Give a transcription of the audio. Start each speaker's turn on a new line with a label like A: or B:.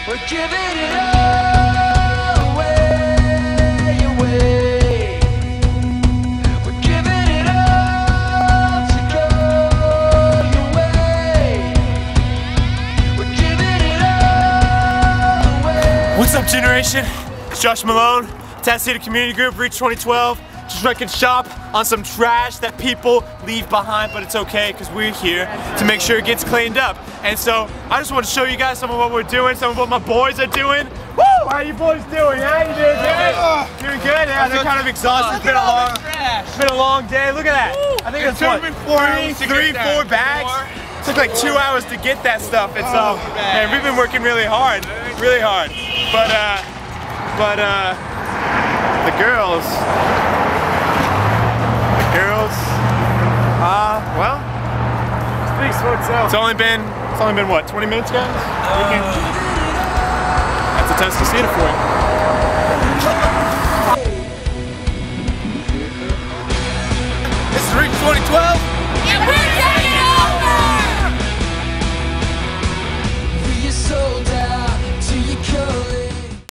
A: We're giving it all away. We're giving it all to go your way. We're giving it all away.
B: What's up, generation? It's Josh Malone, Tennessee Community Group, Reach 2012. Just wrecking shop on some trash that people leave behind, but it's okay because we're here to make sure it gets cleaned up. And so I just want to show you guys some of what we're doing, some of what my boys are doing. Woo! How you boys doing? How you doing? Good? Doing good? Yeah, they're kind of exhausted. It's been a long day. Look at that. I think it's what, three, four bags. It took like 2 hours to get that stuff. And so, man, we've been working really hard, But the girls, well, speaks for itself. It's only been what, 20 minutes, guys? That's a Tennessee for you.